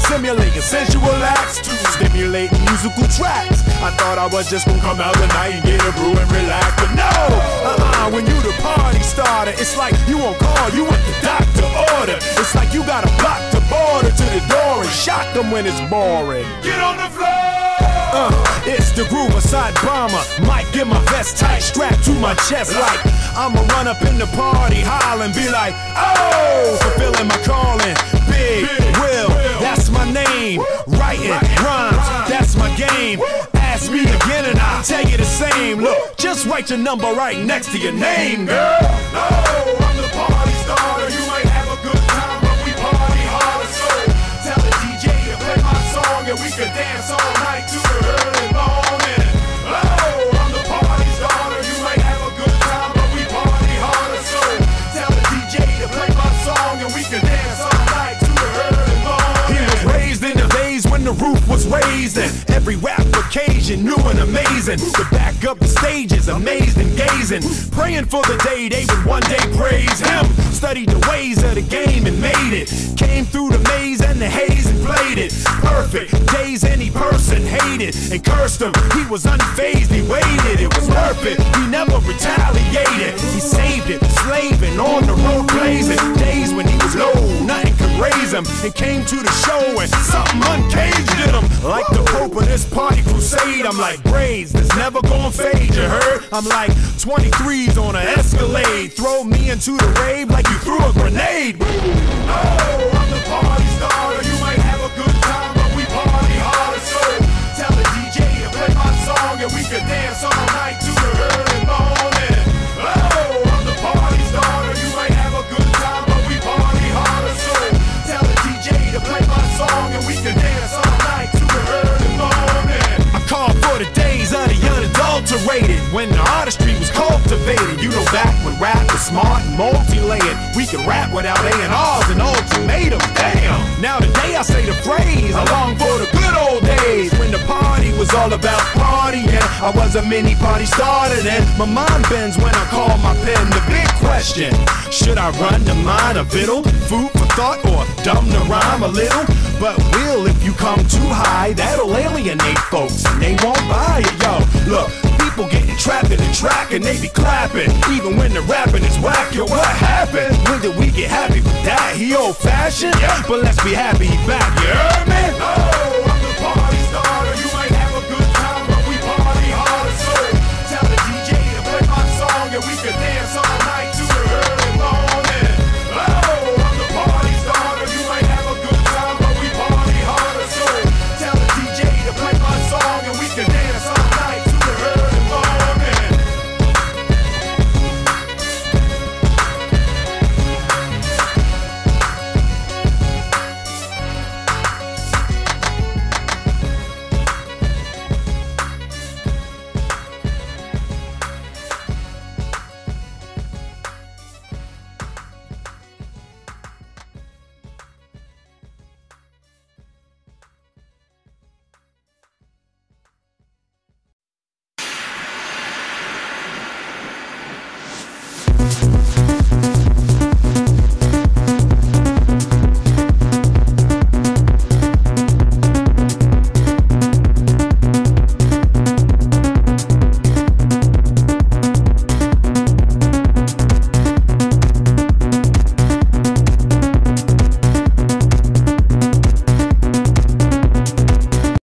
simulating sensual acts to stimulate musical tracks. I thought I was just gonna come out tonight and get a brew and relax, but no, when you the party starter, it's like you on call, you want the doctor order. It's like you gotta block the border to the door and shock them when it's boring. Get on the floor! It's the groove, a side bomber. Might get my vest tight, strapped to my chest like I'ma run up in the party, holler and be like, oh, fulfilling my calling. Big Will, that's my name. Writing rhymes, that's my game. Ask me again and I'll tell you the same. Look, just write your number right next to your name, girl. No, I'm the party starter. You might have a good time, but we party harder. So tell the DJ to play my song and we can dance all night to the early morning. Oh, I'm the party starter. You might have a good time, but we party harder. So tell the DJ to play my song and we can dance all night to the early morning. He was raised in the days when the roof was raised and every rap occasion new and amazing. The back of the stage is amazed and gazing, praying for the day they would one day praise him. Studied the ways of the game and made it. Came through the maze and the haze and played it. Perfect days any person hated and cursed him. He was unfazed, he waited, it was worth it. He never retaliated, he saved it. Slaving on the road blazing. Days when he was low, nothing could raise him. And came to the show and something uncaged in him. Like the Pope of this party crusade, I'm like braids that's never gonna fade, you heard? I'm like 23s on an Escalade. Throw me into the rave like you threw a grenade. Oh, I'm the party starter. You might have a good time, but we party harder. So tell the DJ to play my song and we can dance all night to the early morning. Oh, I'm the party starter. You might have a good time, but we party harder. So tell the DJ to play my song and we can dance all night to the early morning. I call for the days of the unadulterated, when the artistry was cultivated. You know, back when rap was smart and multi-layered, we could rap without A&Rs and ultimatums. Damn! Now today I say the phrase, I long for the good old days when the party was all about partying. I was a mini party starter then. My mind bends when I call my pen. The big question, should I run the mind a vittle? Food for thought or dumb to rhyme a little? But will, if you come too high, that'll alienate folks and they won't buy it, yo. Look, people getting trapped in the track and they be clapping, even when the rapping is whack. Yo, what happened? When did we get happy with that? He old fashioned? Yeah. But let's be happy he back, you heard me? Oh.